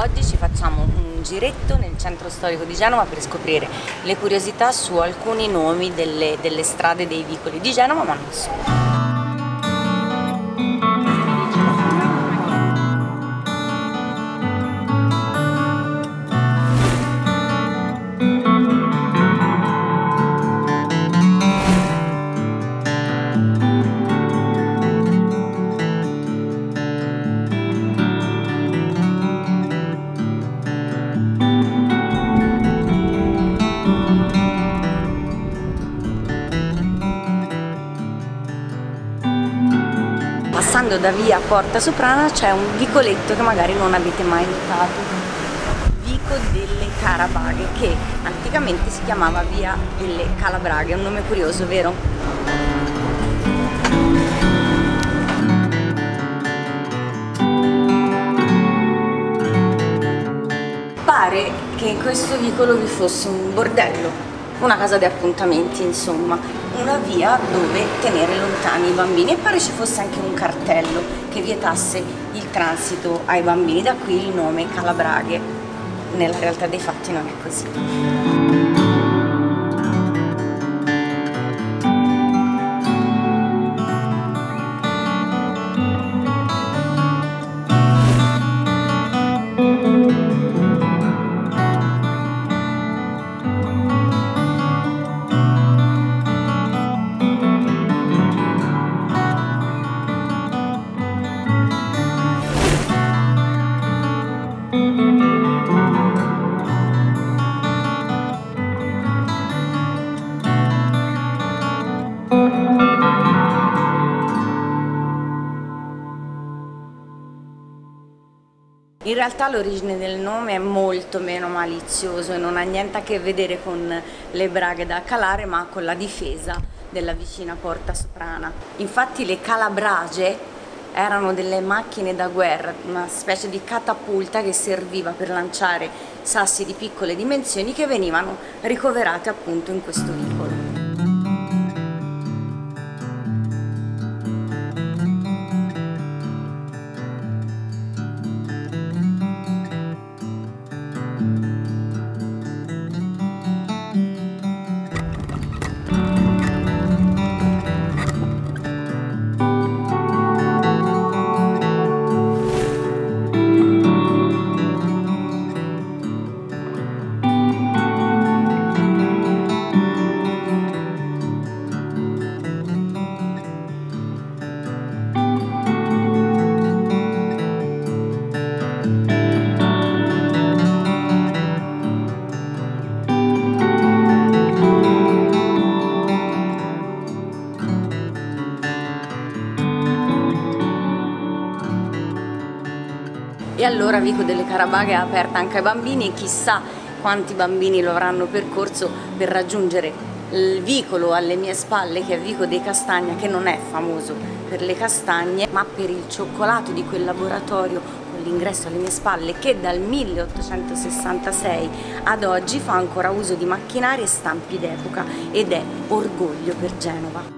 oggi ci facciamo un giretto nel centro storico di Genova per scoprire le curiosità su alcuni nomi delle strade e dei vicoli di Genova, ma non solo. Passando da via Porta Soprana c'è un vicoletto che magari non avete mai notato, Vico delle Carabaghe, che anticamente si chiamava via delle Calabraghe, un nome curioso, vero? Pare che in questo vicolo vi fosse un bordello, una casa di appuntamenti, insomma, una via dove tenere lontani i bambini, e pare ci fosse anche un cartello che vietasse il transito ai bambini, da qui il nome Calabraghe. Nella realtà dei fatti non è così. In realtà l'origine del nome è molto meno malizioso e non ha niente a che vedere con le braghe da calare, ma con la difesa della vicina Porta Soprana. Infatti le calabrage erano delle macchine da guerra, una specie di catapulta che serviva per lanciare sassi di piccole dimensioni che venivano ricoverate appunto in questo vicolo. E allora Vico delle Carabaghe è aperta anche ai bambini, e chissà quanti bambini lo avranno percorso per raggiungere il vicolo alle mie spalle, che è Vico dei Castagna, che non è famoso per le castagne ma per il cioccolato di quel laboratorio con l'ingresso alle mie spalle, che dal 1866 ad oggi fa ancora uso di macchinari e stampi d'epoca ed è orgoglio per Genova.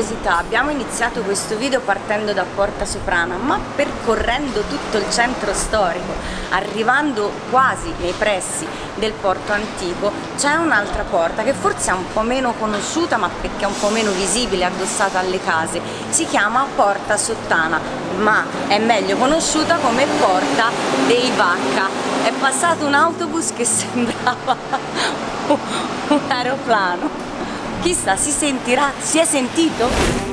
curiosità, abbiamo iniziato questo video partendo da Porta Soprana, ma percorrendo tutto il centro storico, arrivando quasi nei pressi del porto antico, c'è un'altra porta che forse è un po' meno conosciuta, ma perché è un po' meno visibile, addossata alle case. Si chiama Porta Sottana, ma è meglio conosciuta come Porta dei Vacca. È passato un autobus che sembrava un aeroplano. Chissà, si sentirà? Si è sentito?